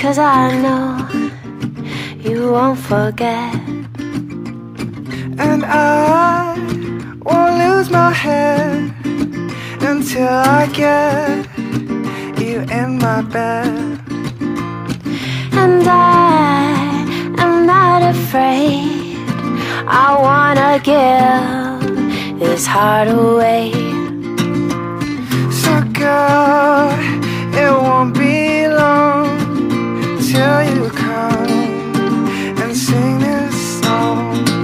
'cause I know you won't forget. And I won't lose my head until I get you in my bed. And I am not afraid. I wanna give this heart away. So girl, it won't be long till you come and sing this song.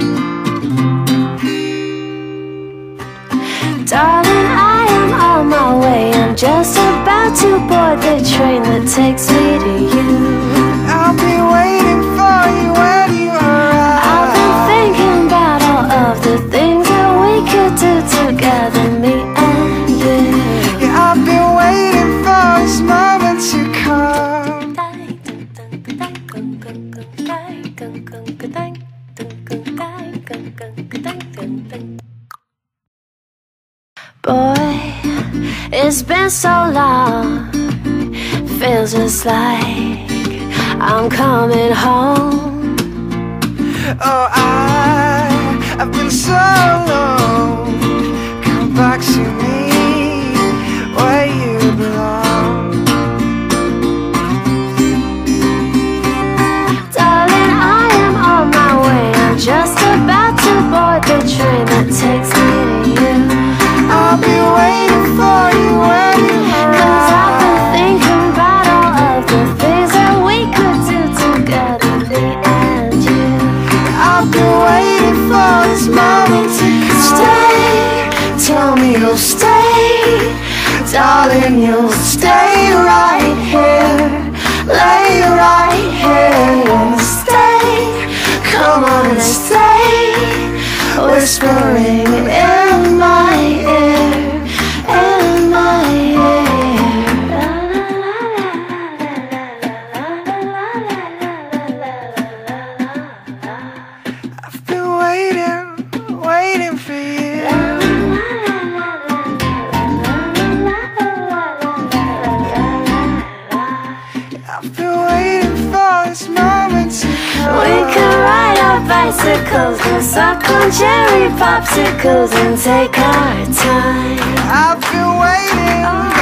Darling, I am on my way. I'm just about to board the train that takes me to you. I'll be waiting for you when you arrive. I've been thinking about all of the things that we could do together, me and you. Yeah, I've been waiting for this moment to come. Boy, it's been so long. Feels just like I'm coming home. Oh, I've been so long. Come back to me where you belong. Darling, I am on my way. I'm just about to board the train that takes me to you. I'll be waiting for you when you arrive. 'Cause I've been thinking about all of the things that we could do together, me and you. I've been waiting for this moment to come. Stay, Tell me you'll stay, darling, you'll stay right here. Lay right here. Stay, come on and stay. Whispering in my ear, in my ear. I've been waiting for you. I've been waiting for this moment to come. We could ride our bicycles, go suck on cherry popsicles and take our time. I've been waiting.